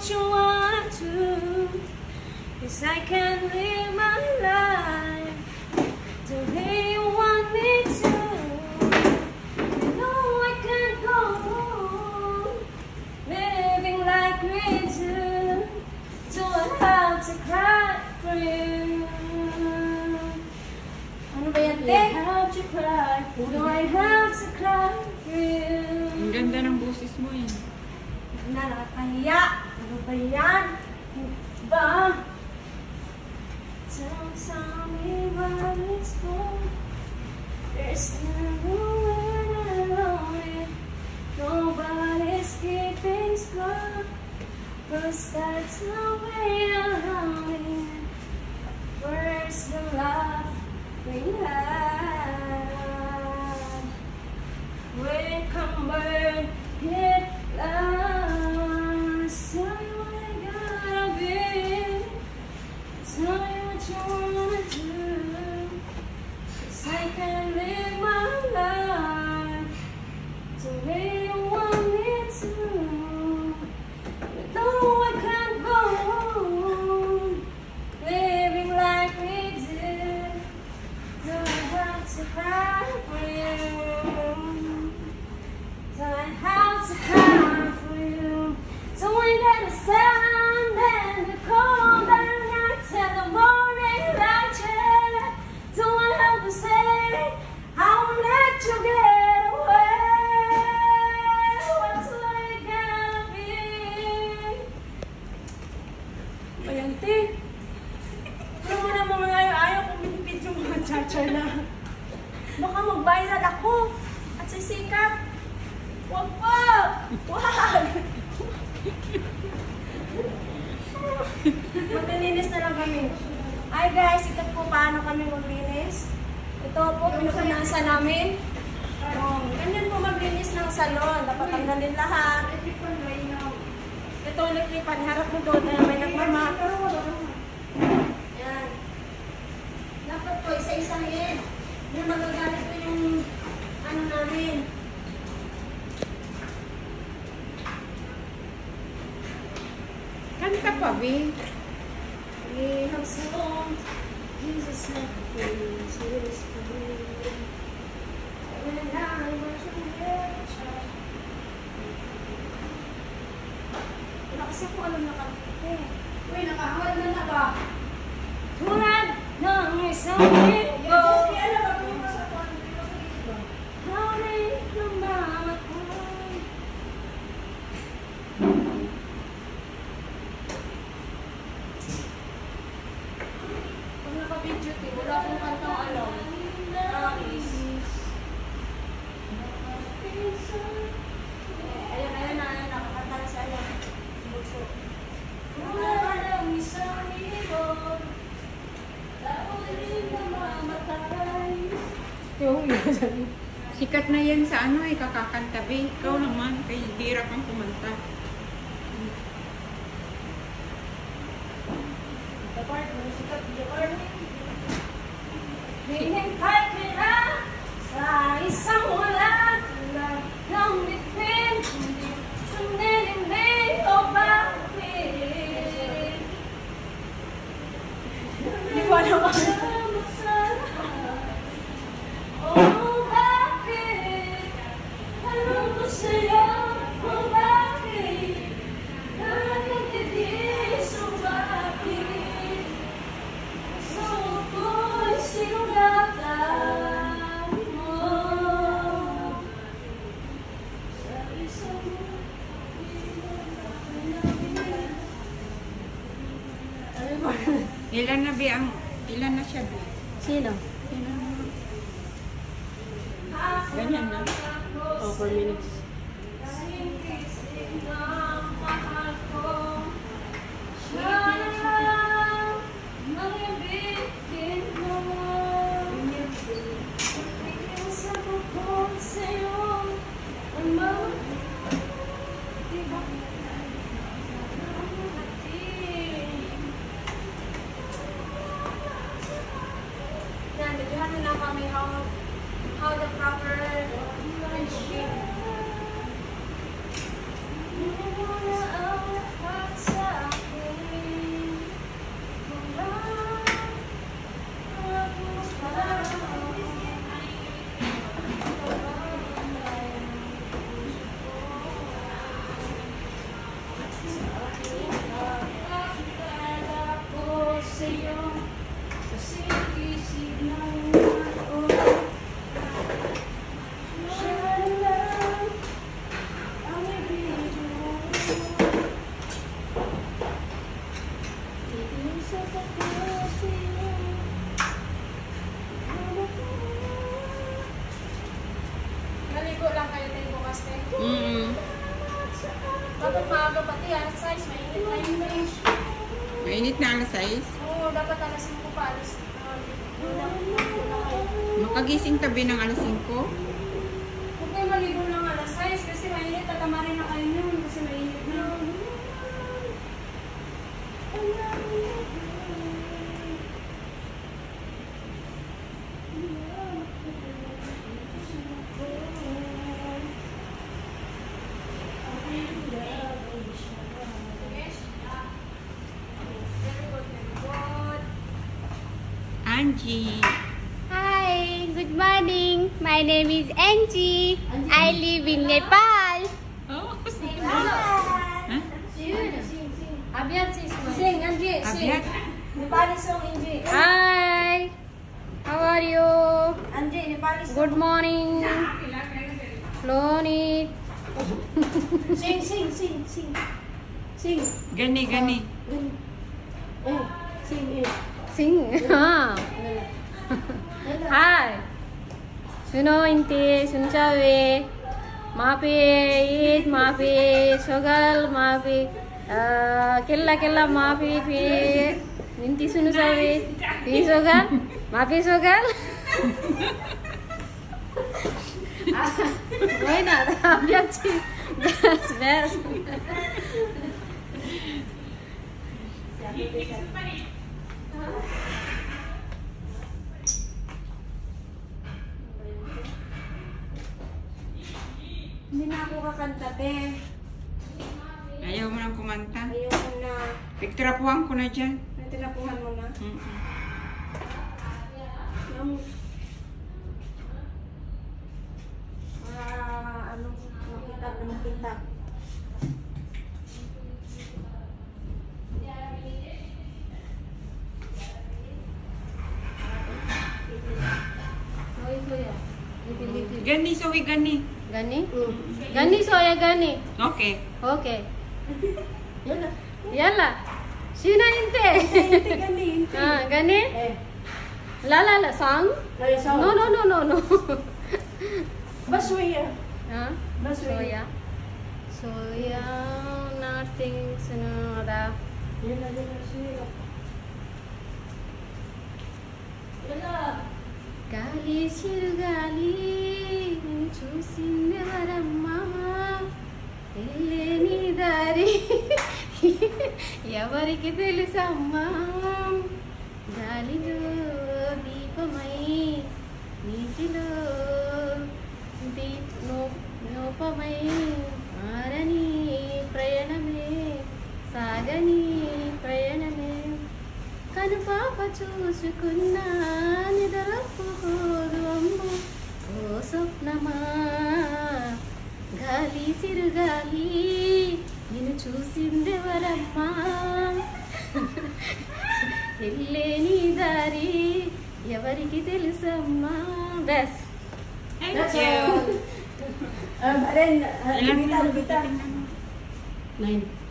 what you wanna do, 'cause I can't live my life the way you want me to. You know I can't go on living like we do, so I have to cry for you. Ano ba yan, te? I have to cry for you. I have to cry for you. Ang ganda ng boses mo eh. Nakakahiya. Ano ba yan? Ba? Don't tell me what it's for. There's nowhere alone. Nobody's keeping score. 'Cause that's the way around it. Where's the love we had? We come burn it last. Tell me what I gotta be. Tell me what you wanna do. 'Cause I can't live my life the way you want me to. No, I can't go on living like we did. So I have to cry for you. So I have to cry for you. So when the sun and the cold and nights and the morning light, yeah. So I have to say, I won't let you get away. What's it gonna be? Ayan, te. Alam mo naman ngayon, ayaw kong binipid yung mga cha-cha na. Baka mag-viral ako at sisikap. Wag po! Wag! Maglilinis na lang kami. Hi guys, ito po paano kami maglinis. Ito po, pinupunasan namin. Ganyan po maglinis ng salon. Dapat tanggalin lahat. Ito ulit-lipan. Harap mo doon na may nagmama. Yan. Dapat po, isa-isahin. Hindi magagalit po yung ano namin. Kanta pa, Bing. We have so Jesus said, please, Jesus, please. When I was a little child. Wala kasi ako alam na kanta. Uy, nakahawad na ba? Tulad ng isang linggo. Hawin ng mga ko. Naka-video te, wala akong kantang alam. Promise. Ayun, nakakanta na siya. Bulso. Wala lang isang ibon, tawalin na mamatay. Yung iba Sikat na yan sa ano eh, kakakanta, Bing. Ikaw naman, kay hirap kang kumanta. Hinihintay kita sa isang ulan ng bituin, hindi o bakit. Hindi ko alam ako. Oh, bakit? Tanong ko sa'yo, oh, bakit? Bakit nagtitiis, oh, bakit? So ko'y sinugatan mo sa isang Ilan na, Bing? Ilan na siya, Bing? Sino? Ganyan na. Oh, 4 minutes. How the proper friendship. alas 6, mainit na yung range. Mainit na alas 6. Oo, dapat alas 5 pa, alas Makagising tabi ng alas 5. Huwag kayo maligo ng alas 6 kasi mainit. Tatama rin na kayo nun kasi mainit na. Angie. Hi, good morning. My name is Angie. I live in Nepal. Oh, Abiyat, sing, Angie, sing. Abiyat. Nepali song, Angie. Hi. How are you? Angie, Nepali song. Good morning. Flonit. Sing. Sing. Gani. Eh, sing, eh. Sing. Hi. Suno inti, sunchawe. Mapi eat, mapi sogal, mapi kella mapi pi. Inti sunu sawe. Pi sogal, mapi sogal. Why not? Abiyat si. Best. Hindi na ako kakanta, te. Ayaw mo nang kumanta. Ayoko na. Pagtrapuhan ko na dyan. Natinapuhan mo na. Makita. Gani, Zoe, gani. Gani? Gani soya gani. Okay. Okay. Yala. Yalla. Shina inte. Gani. Gani? Eh. La song? No. Baswaya. Soya. Soya nothing sunada. Yala, suya. Yala. గాలి చిరుగాలి నిన్ను చూసిందెవరమ్మా వెళ్ళేని దారి ఎవరికి తెలుసమ్మా గాలిలో దీపమై నీటిలో నోపమై ఆరని ప్రయాణమే సాగని ప్రయాణమే కనుపాప చూసుకున్నా నిద్రపోదు అమ్మ ఓ స్వప్నమా గాలి సిరుగాలి నిన్ను చూసిందెవరమ్మా వెళ్ళేని దారి ఎవరికి తెలుసమ్మా బస్ That's all. Then, Ilang bitar. 9